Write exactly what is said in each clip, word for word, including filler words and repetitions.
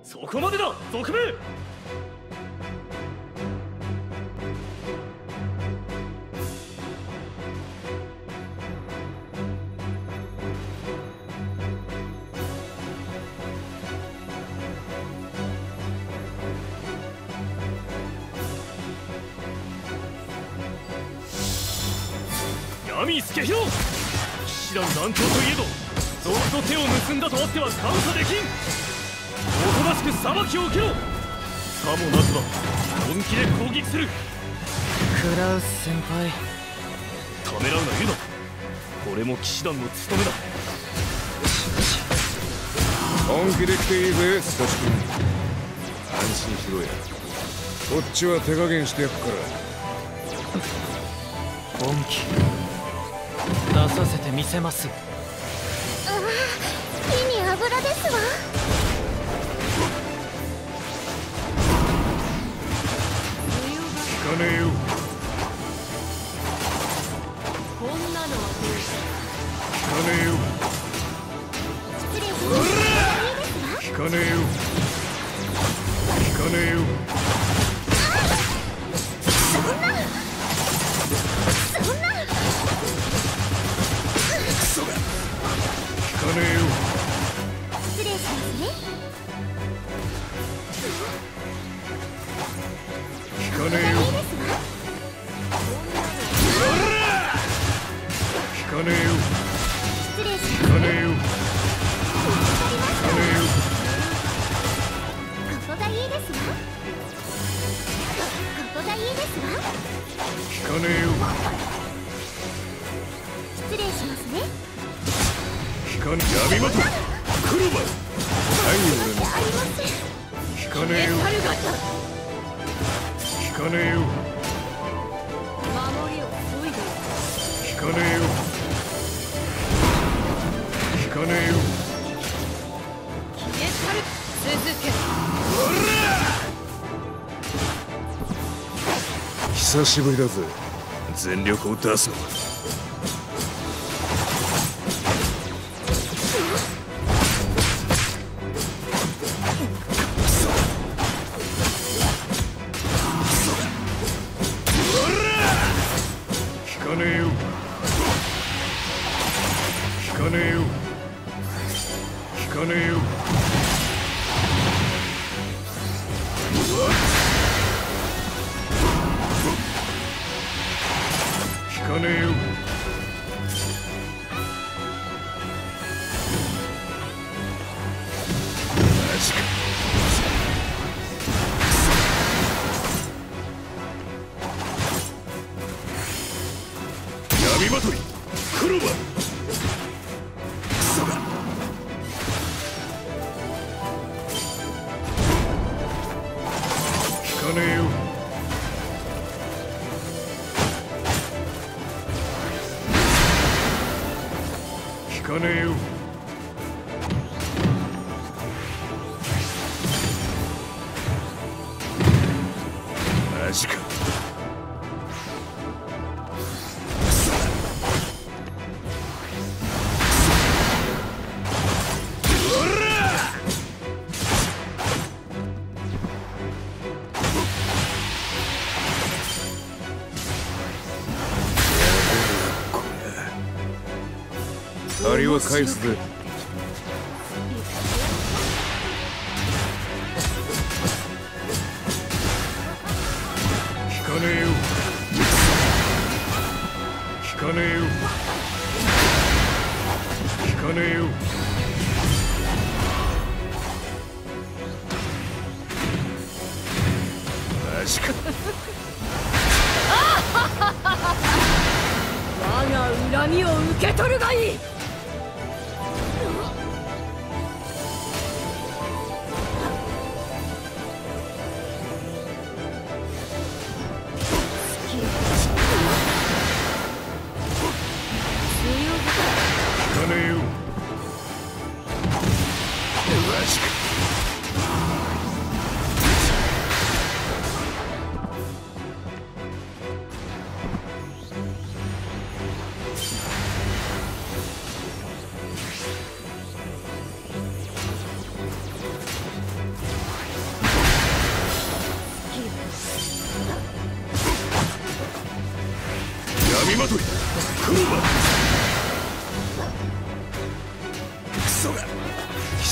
そこまでだ賊め。闇助弘、騎士団団長といえど賊と手を結んだとあっては感謝できん。おとなしく裁きを受けろ。さもなくば本気で攻撃する。 クラウス先輩、 ためらうな言うな。これも騎士団の務めだ。 本気で来ていいぜスコシ君。安心しろや、こっちは手加減してやっから。 本気出させてみせます。 ああ、火に油ですわ。 聞かねえよ。 こんなのはどう聞かねえよ。 失礼します。 聞かねえよ。聞かねえよ。 そんなそんなクソが聞かねえよ。 失礼しますね。 聞かねえよ。 いいですわ。 聞かねえよ。 失礼します。 聞かねえよ。 わかりまし聞かねえよ。 た。ここがいいですわ。ここがいいですわ。 聞かねえよ。 失礼しますね。 聞かねえ。闇的黒羽。何俺のありません。 聞かねえよ。 猿型聞かねえよ。 守りを削いで聞かねえよ。聞かねえよ。 消え去る。続け。 久しぶりだぜ、全力を出すのは。聞かねえよ。聞かねえよ。聞かねえよ。聞かねえよ。マジか。闇まとい黒羽。クソが聞かねえよ。聞かねえよ。マジか。借りは返すぜ。聞かねえよ。聞かねえよ。聞かねえよ。マジか。 我が恨みを受け取るがいい。 聞かねえよ。マジか。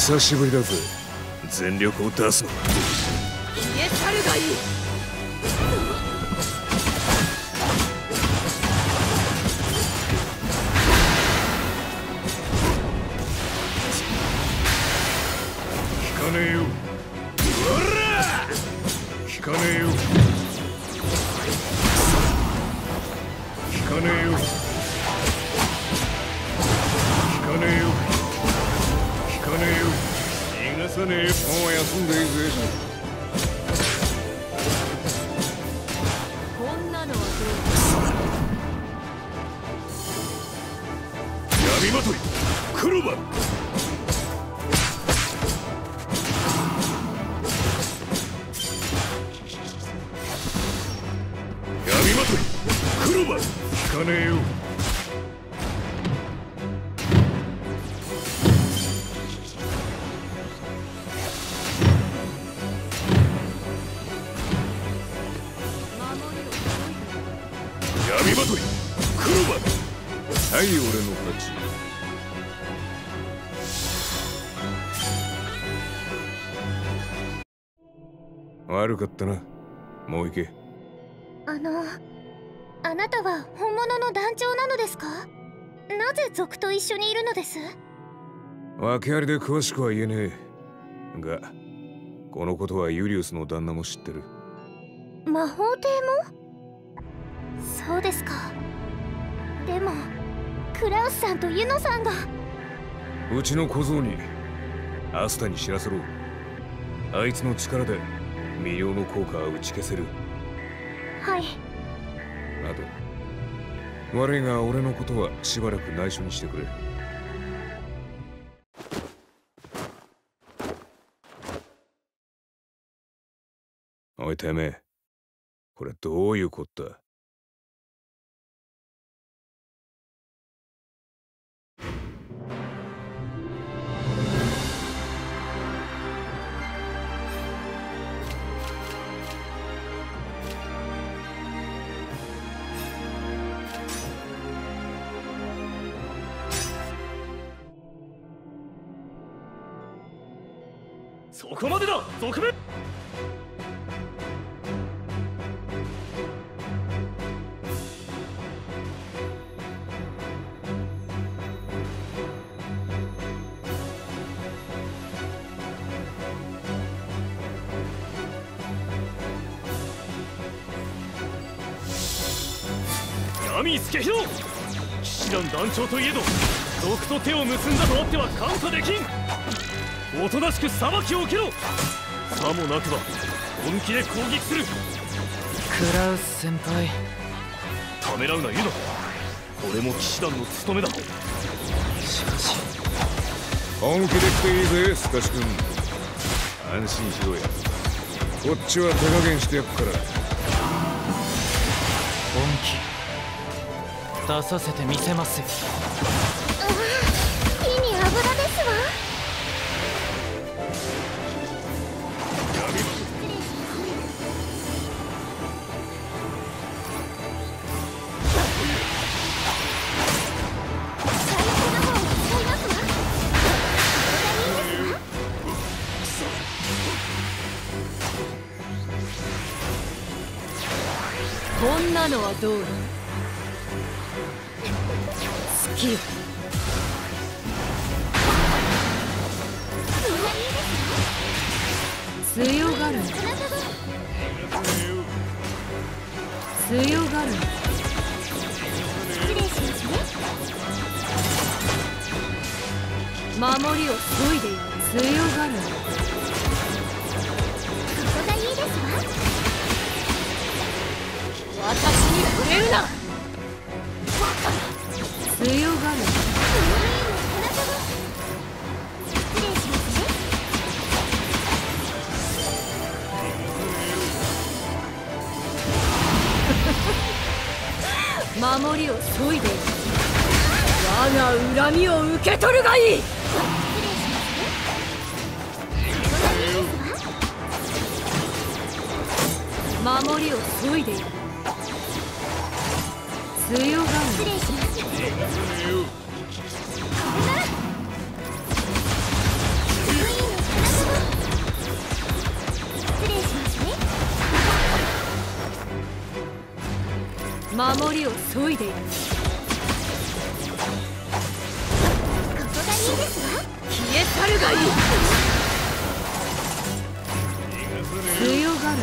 久しぶりだぜ。全力を出すのは消え去るがいい。 聞かねえよ。おら聞かねえよ。聞かねえよ。聞かねえよ。聞かねえよ。逃がさねえよ。もう休んでいいぜ。 こんなのはどう闇まとい黒羽。闇まとい黒羽。聞かねえよ。闇まとい黒羽。はい、俺の勝ち。悪かったな。もう行け。 あのあなたは本物の団長なのですか？なぜ族と一緒にいるのです？ 訳ありで詳しくは言えねえが、このことはユリウスの旦那も知ってる。 魔法帝も？そうですか。でもクラウスさんとユノさんが。 うちの小僧にアスタに知らせろ。あいつの力で魅了の効果は打ち消せる。 はい。 あと悪いが俺のことはしばらく内緒にしてくれ。おいてめえ、これどういうこった？ そこまでだ族名。闇助弘、騎士団団長といえど族と手を結んだとあっては感化できん。おとなしく裁きを受けろ。さもなくば本気で攻撃する。 クラウス先輩、 ためらうなユノ。これも騎士団の務めだ。 しかし本気で来ていいぜスカシ君。安心しろや。こっちは手加減してやっから。 本気出させてみせますよ。 ああ、火に油ですわ。 こんなのはどうだ。好きよ。強がる強がる。 失礼しますね。 守りを削いでやる。強がる。 ここがいいですわ。 私に触れるな。強がる。 失礼しますね。 守りを削いでやる。我が恨みを受け取るがいい。守りを削いでやる。強がる。 失礼します。これなら。 守りを削いでいる。 ここがいいですわ。 消え去るがいい。強がる。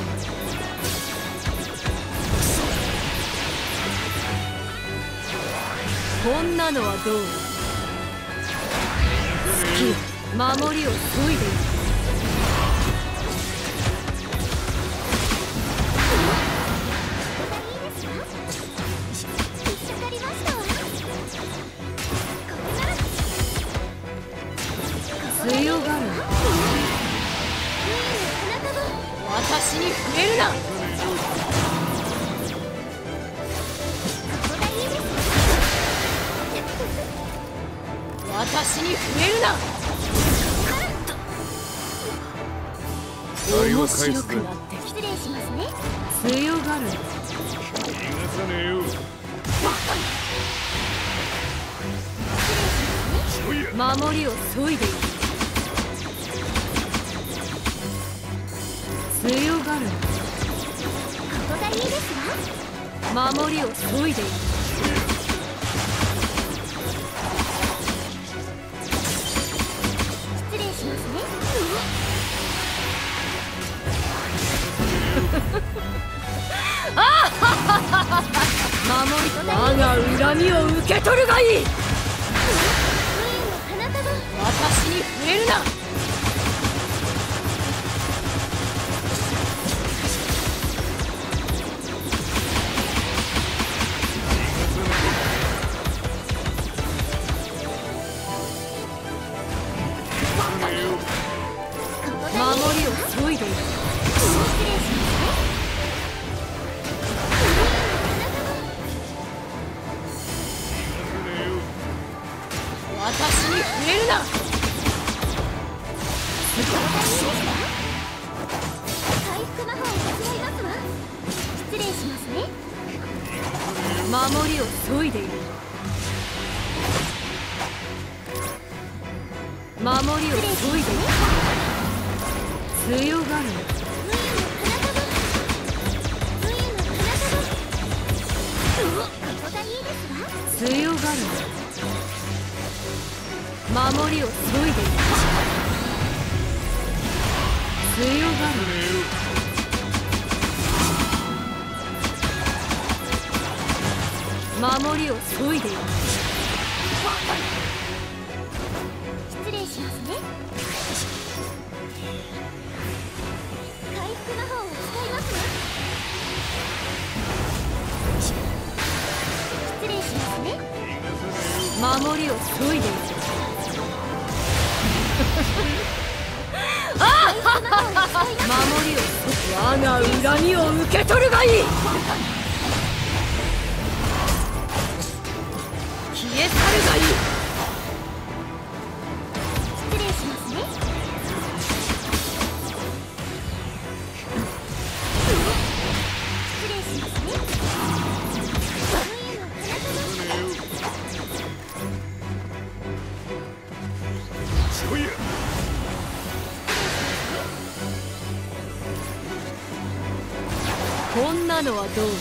こんなのはどう？好き。守りを削いでいる。強がる。私に触れるな。私に触れるな。面白くなってき失礼しますね。 強がる。 逃がさねえよ。 守りを削いでいる。強がる。 ここがいいですわ。 守りを削いでいる。 失礼しますね。 守り、我が恨みを受け取るがいい。私に触れるな。守りを削いでいる。私に触れるな。 回復魔法を使いますわ。失礼しますね。 守りを削いでいる。守りを削いでいる。強がる。強がる。守りを削いでいる。強がる。守りを削いでいる。 失礼しますね。回復魔法を使いますわ。失礼しますね。 守りを削いでいる。守りを我が恨みを受け取るがいい。消え去るがいい。 失礼しますね。失礼しますね。 こんなのはどう？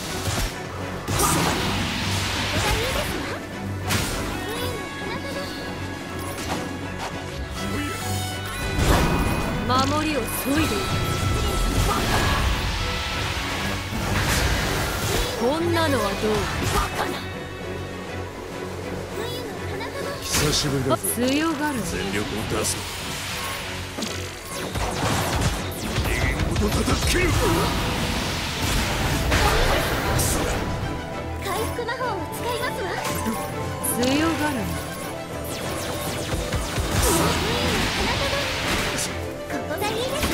守りを削いでいる。こんなのはどう？ 久しぶりだぞ。 強がる。 全力を出す。逃げること叩ける。 回復魔法を使いますわ。 強がる。 ここがいいですわ。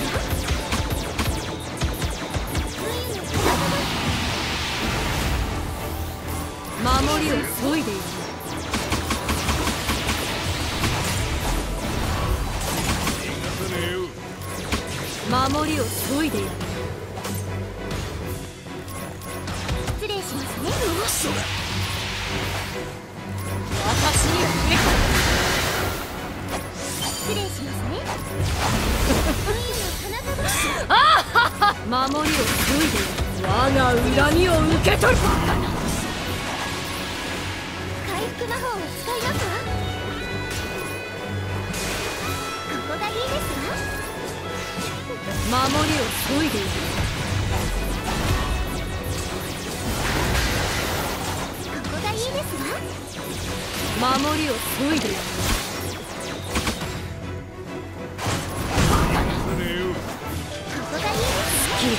守りを削いでいる。守りを削いでいる。 失礼しますね。 私に触れた。 失礼しますね。 守りを削いでいる。我が恨みを受け取る。 魔法を使いますわ。ここがいいですわ。 守りを削いでいる。 ここがいいですわ。 守りを削いでいる。 ここがいいですわ。 好き。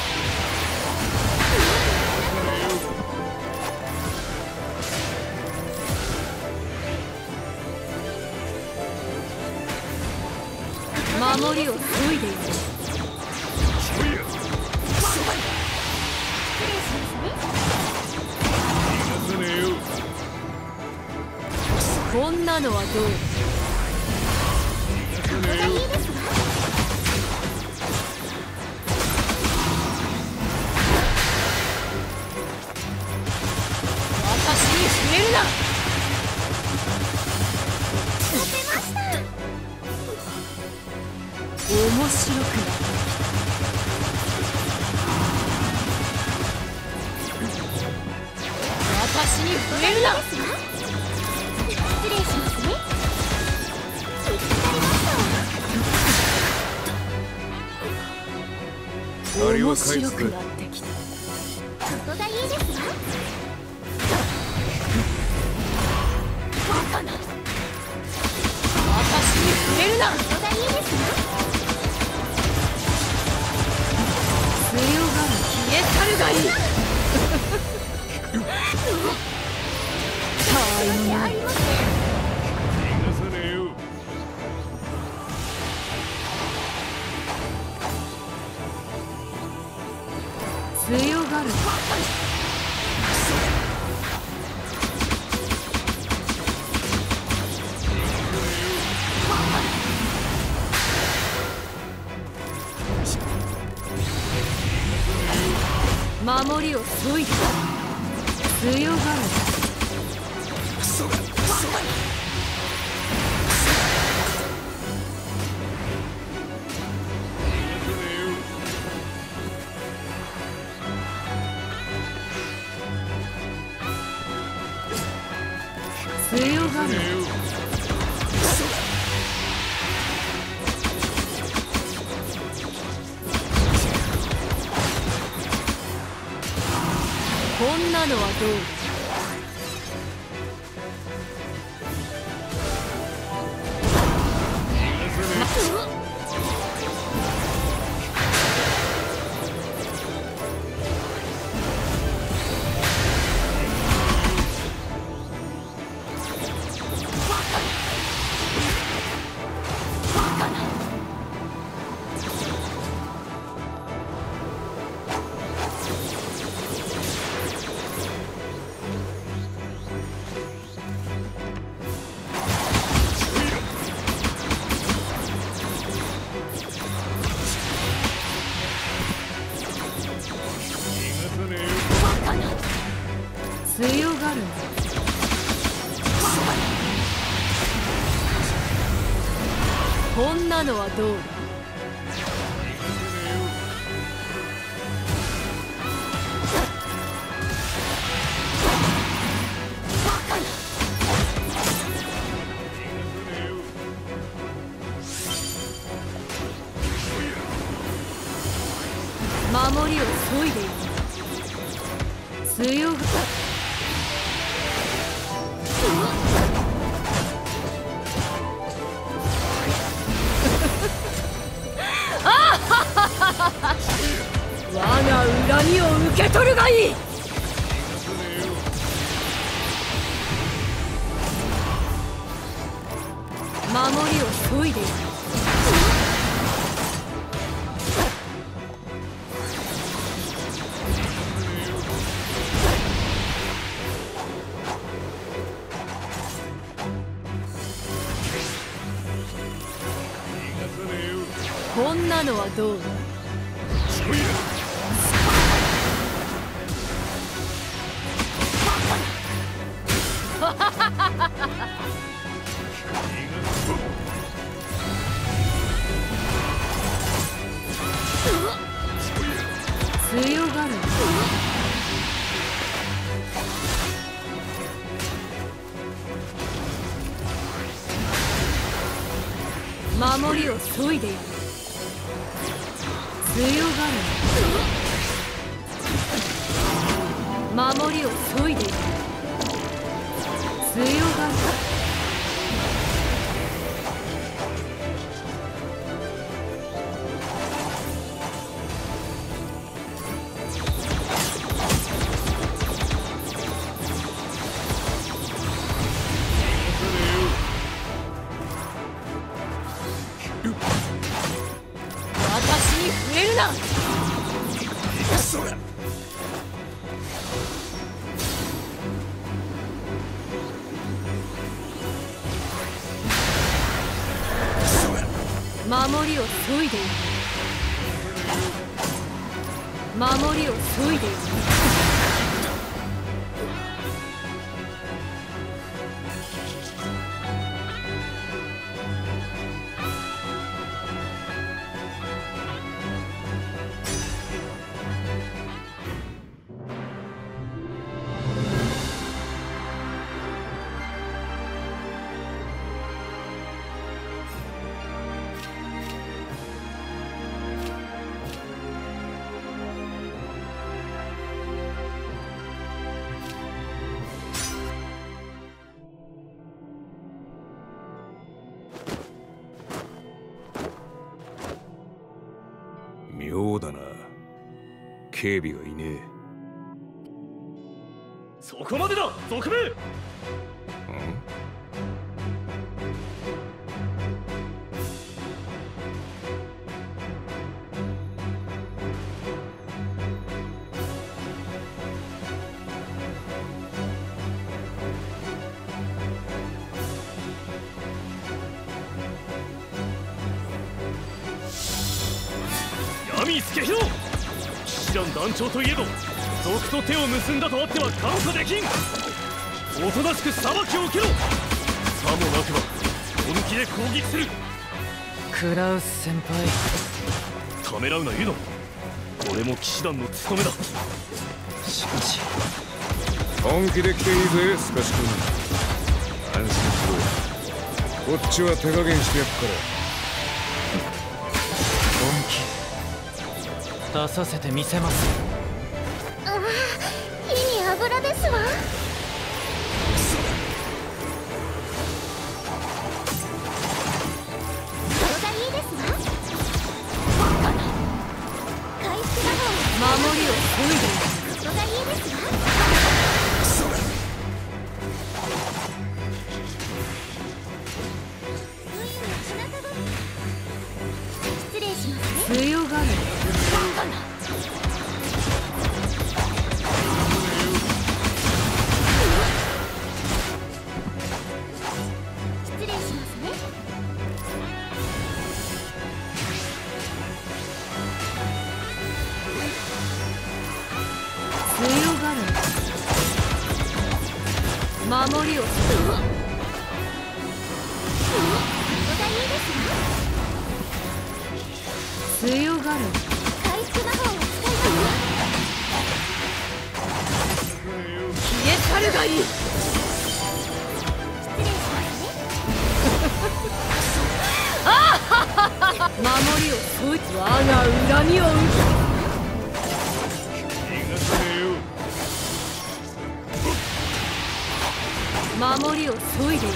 守りを削いでいる。こんなのはどう？ ここがいいですわ。 私に触れるな。 立てました。 面白くな私に触れるな。 失礼しますね。見つかりましたわ。 面白くなってきた。 ここがいいですわ。 バカな。私に触れるな。 ここがいいですわ。 強がる消えたるがいい。たわいのない。強がる。守りを削いで強がる。クソがクソが強がる。こんなのはどう？強がる。こんなのはどうだ？守りを削いでいる。強がる。我が恨みを受け取るがいい。守りを削いでいる。こんなのはどうだ？強がる。 守りを削いでいる。強がる。守りを削いでいる。強がる。私に触れるな。守りを削いでいる。守りを削いでいる。 妙だな。警備がいねえ。 そこまでだ賊兵。 うん闇助弘、騎士団団長といえど賊と手を結んだとあっては感化できん。おとなしく裁きを受けろ。さもなくば本気で攻撃する。 クラウス先輩、 ためらうなユノ。これも騎士団の務めだ。 しかし本気で来ていいぜスカシ君。安心しろ。こっちは手加減してやっから。 本気出させてみせます。 ああ、火に油ですわ。それがいいですわ。回復魔法を守りを削いでいる。 それがいいですわ。失礼しますね。 強がる。 失礼しますね。 強がる。守りを削そこがいいですわ。 る。強がる。 回復魔法を使います消え去るがいい。 失礼しますね。 守りを削い。我が恨みを受逃がさねえよ。 け。守りを削いでいる。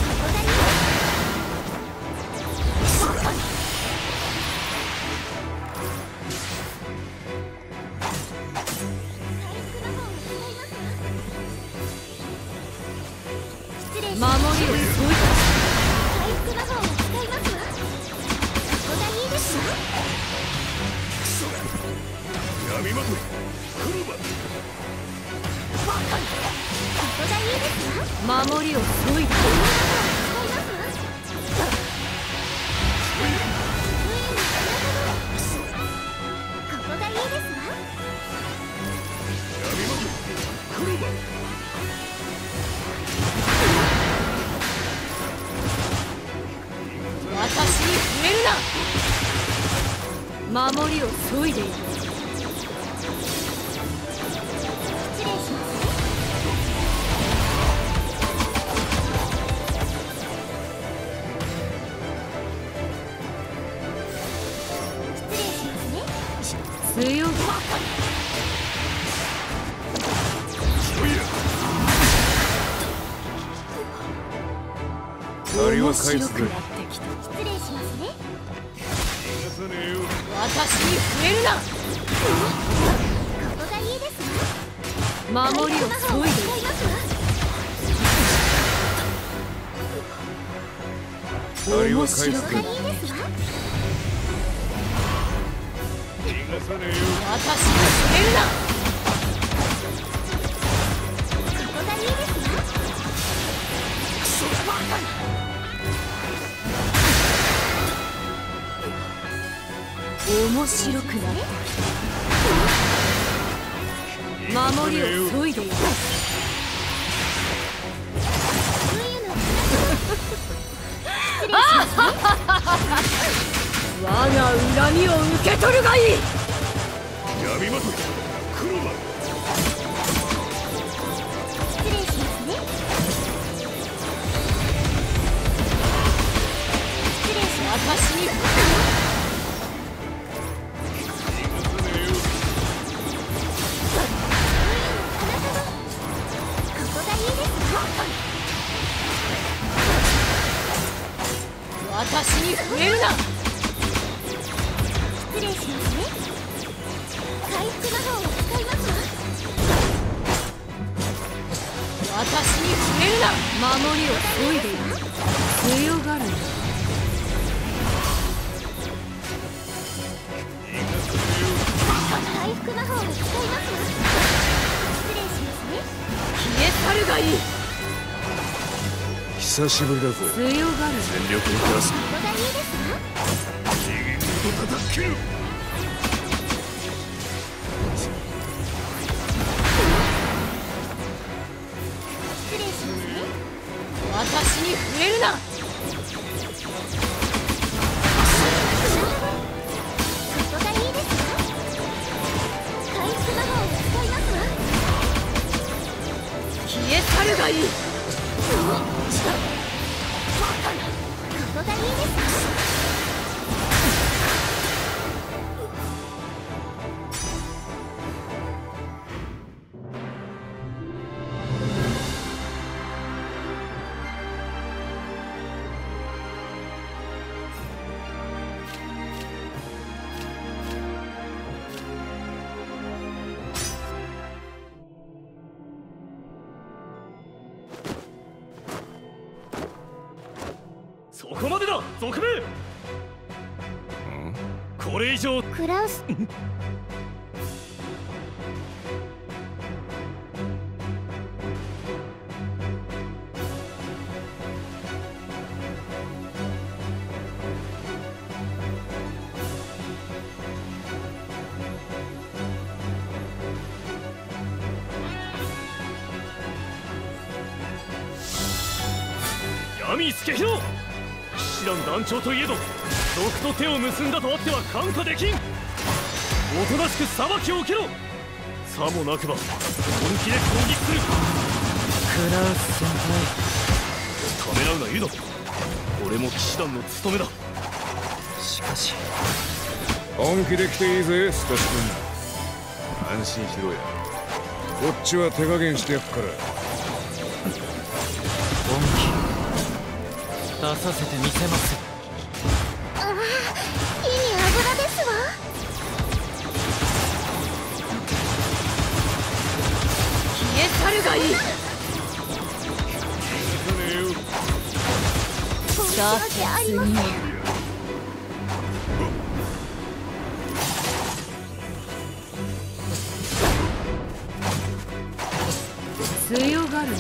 失礼し守ます。 りを削いでいる。 回復魔法を使いますわ。そこがいいですわ。 闇魔女クルバ。 そこがいいですわ。 守りを削いでいる。 使いますわ。ここがいいですわ。 闇魔女クルバ。 私に触れるな。守りを削いでいる。 失礼しますね。 強が借りは面返すぜ。 白くなってきた。 失礼しますね。 逃がさねえよ。 私に触れるな。 ここがいいですわ。 守りを魔法を削いで使いますわ。 借りは返面すぜ。 白くなってここがいいですわ。 逃がさねえよ。 私に触れるな。 ここがいいですわ。 面白くなってきた。守りを削いでいる。我が恨みを受け取るがいい。 闇まとい黒馬。 失礼しますね。失礼します。 私にここがいいですわ。 私に触れるな。 失礼しますね。回復魔法を使いますわ。 私に触れるな。守りを削いでいる。強がるな。 回復魔法を使いますわ。失礼しますね。 消え去るがいい。 久しぶりだぜ。 強がるな。 全力を出す。 ここがいいですわ。 次元ごと叩ける。 失礼しますね。 私に触れるな。 ここがいいですわ。回復魔法を使いますわ。 消え去るがいい。 ここがいいですわ。 そこまでだ賊め。これ以上クラウス闇助弘、騎士団団長といえど賊と手を結んだとあっては看過できん。おとなしく裁きを受けろ。さもなくば本気で攻撃する。 クラウス先ためらうなユド、俺も騎士団の務めだ。 輩、しかし本気で来ていいぜスカシ君。安心しろや。こっちは手加減してやっから。 本気出させてみせます。 ああ、火に油ですわ。 消え去るがいい。 申し訳ありません。 強がるな。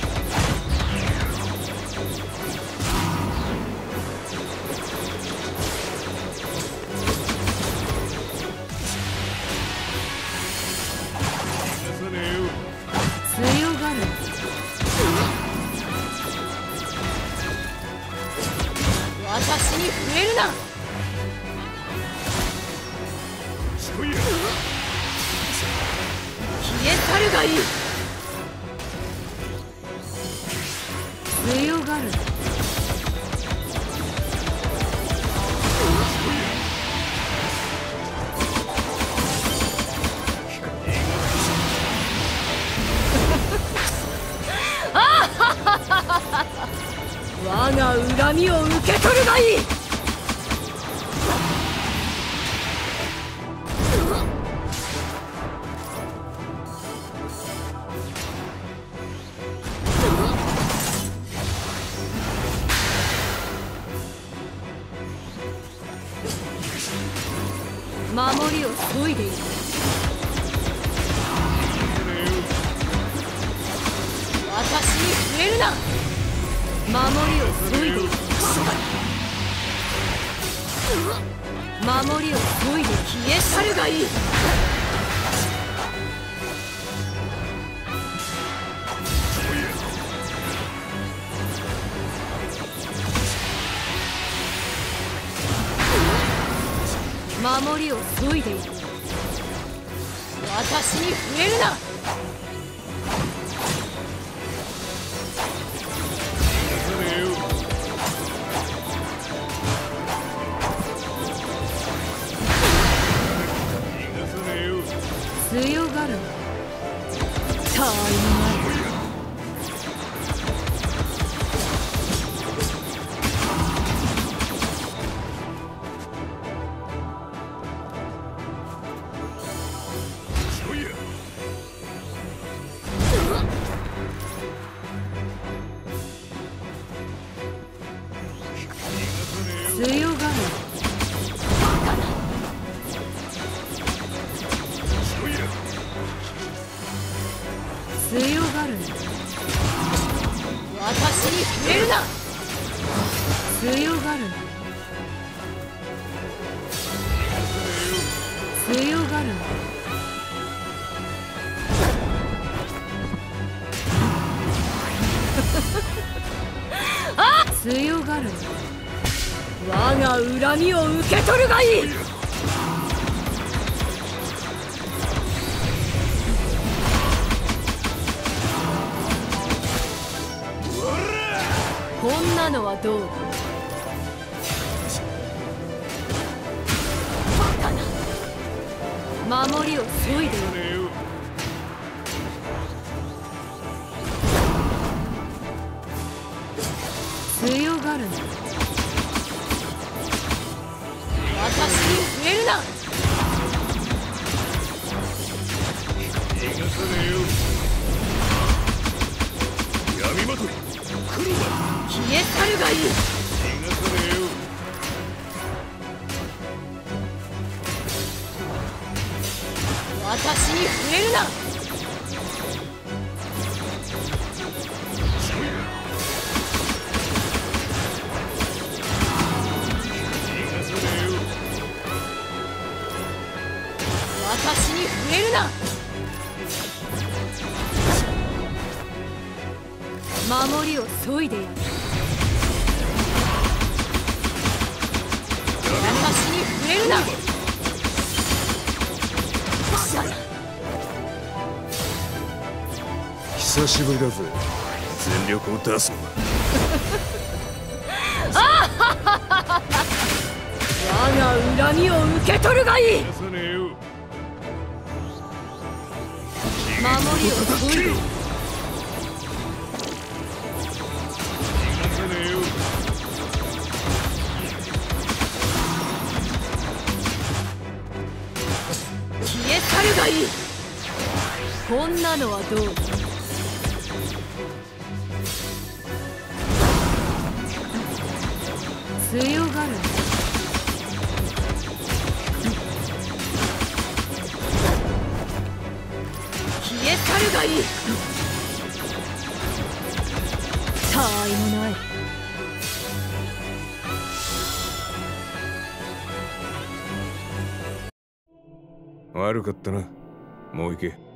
強がるな。私に触れるな。消え去るがいい。強がるな。 恨みを受け取るがいい。守りを削いでいる。私に触れるな。守りを削いでいる。守りを削いで消え去るがいい。守りを削いでいる。私に触れるな。強がるな。他愛のない。強がる。強がる。私に触れるな。強がる。強がる。あっ強がる。我が恨みを受け取るがいい。こんなのはどうだ。守りを削いでいる。強がるな。私に触れるな。 闇まとい黒だ。 消え去るがいい。私に触れるな。私に触れるな。守りを削いでいる。私に触れるな。 久しぶりだぜ、全力を出すのは。 我が恨みを受け取るがいい。守りを削いでいる。消え去るがいい。こんなのはどうだ。強がる。消え去るがいい。他愛もない。 悪かったな。もう行け。